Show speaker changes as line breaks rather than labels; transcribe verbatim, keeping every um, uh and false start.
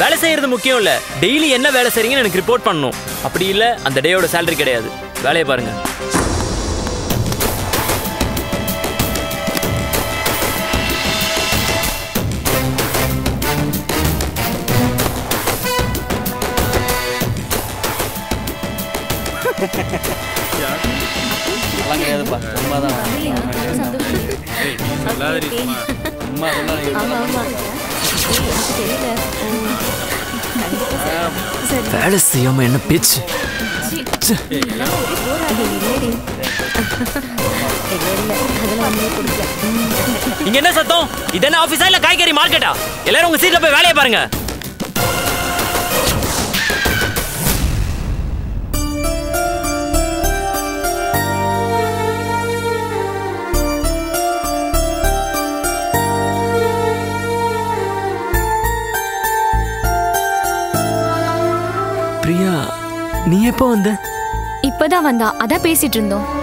வேலை செய்யறது முக்கியம் இல்ல, டெய்லி என்ன வேலை செய்றீங்கன்னு எனக்கு ரிப்போர்ட் பண்ணணும். அப்படி இல்ல அந்த டேயோட சேலரி கிடையாது. வேலையை பாருங்க. வேலை செய்யாம என்ன பேச்சு? இங்க என்ன சத்தம்? இது என்ன ஆபீஸா இல்ல காய்கறி மார்க்கெட்டா? எல்லாரும் உங்க சீட்ல போய் வேலையை பாருங்க. பிரியா, நீ எப்போ வந்த?
இப்பதான் வந்தா, அதான் பேசிட்டு இருந்தோம்.